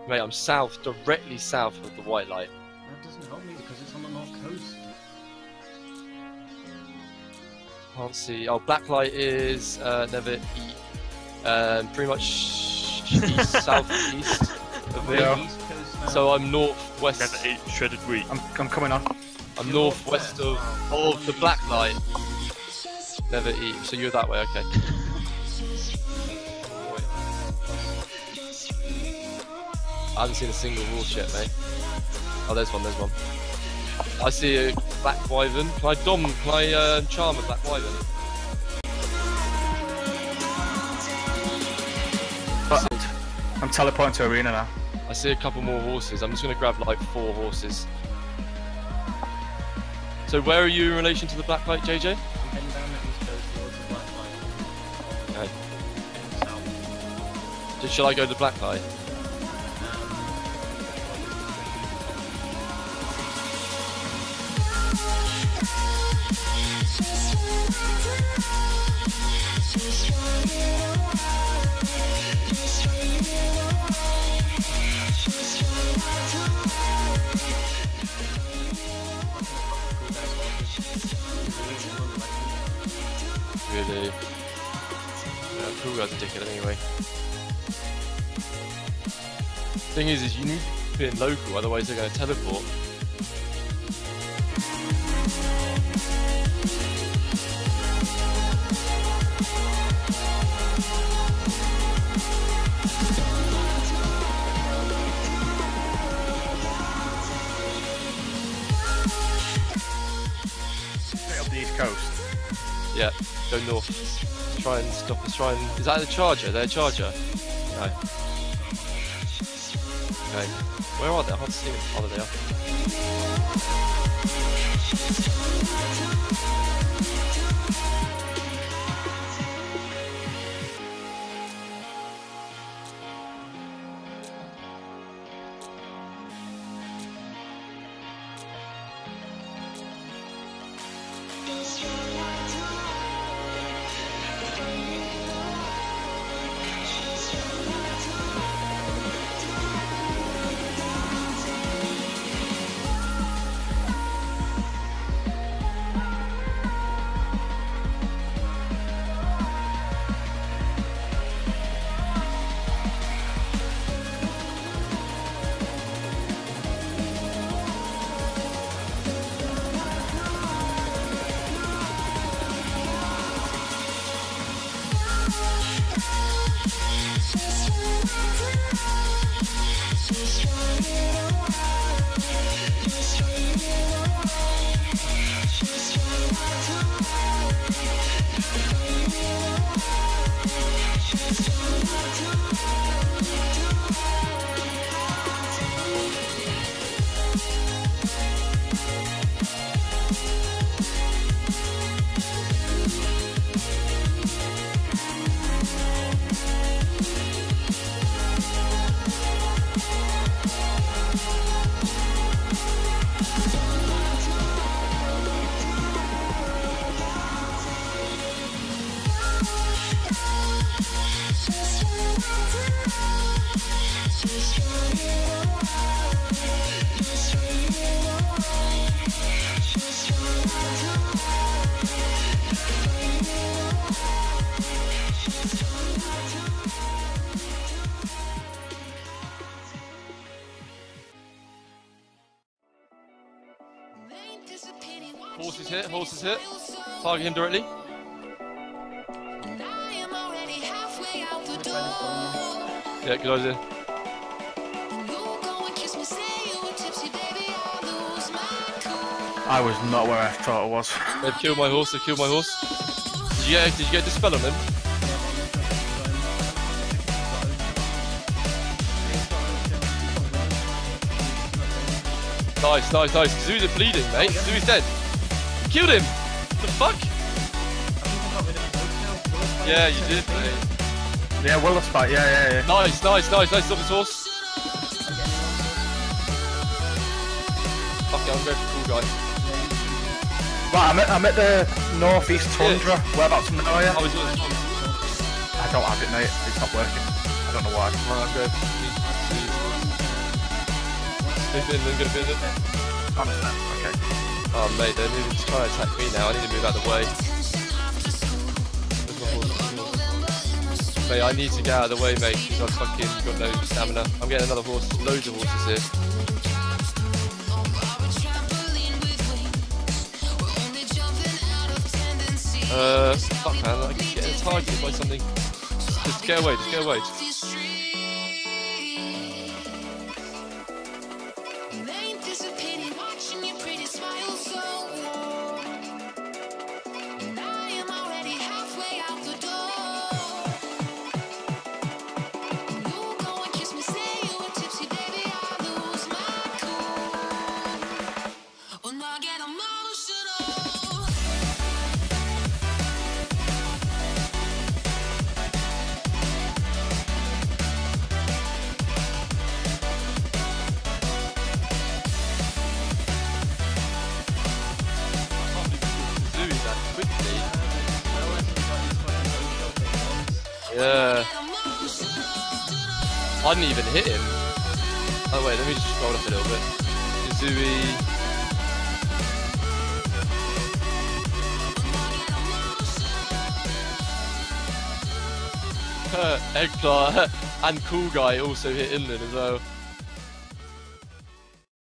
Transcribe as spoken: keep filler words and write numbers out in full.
Mate, I'm south, directly south of the white light. That doesn't help me because it's on the north coast. Can't see. Oh, black light is uh, never eat. Um, pretty much east, south, east of me. Yeah. East coast now. So I'm northwest. Never eat shredded wheat. I'm, I'm coming on. I'm northwest of of the black light. Never eat. So you're that way, okay? I haven't seen a single horse yet, mate. Oh, there's one. There's one. I see a black wyvern. Can I dom? Can I uh, charm a black wyvern? But I'm teleporting to arena now. I see a couple more horses. I'm just gonna grab like four horses. So where are you in relation to the black light, J J? I'm heading down the east coast towards the black light. Okay. Heading south. So shall I go to the black light? Really? Yeah, cool guy's a dickhead anyway. Thing is, is you need to be in local, otherwise they're going to teleport. Straight up the east coast. Yeah, go north. Let's try and stop us. Try and. Is that a charger? They're a charger? No. Okay. Where are they? I can't see them. Oh, there they are. Horse is hit, horse is hit. Target him directly. Yeah, good idea. I was not where I thought I was. They've killed my horse, they've killed my horse. Did you get, did you get dispel on him? Nice, nice, nice. Kazu's bleeding, mate. Kazu's dead. You killed him! The fuck? Yeah, you did, mate. Yeah, well, fight. Yeah, yeah, yeah. Nice, nice, nice, nice. Stop his horse. Fuck it, I'm going for cool guy. Right, I'm at, I'm at the northeast tundra. Yeah. Whereabouts in the area? I was I don't have it, mate. It's not working. don't know why. Right, I'm going for Go Finland, go Finland. I understand. Okay. Oh mate, they're moving to try and attack me now. I need to move out of the way. Where's my horse? Mate, I need to get out of the way, mate, because I've fucking got no stamina. I'm getting another horse. Loads of horses here. Uh, fuck man, I keep getting targeted by something. Just, just get away, just get away. Yeah. I didn't even hit him. Oh wait, let me just scroll up a little bit. Kazooie. Eggplant and Cool Guy also hit inland as well.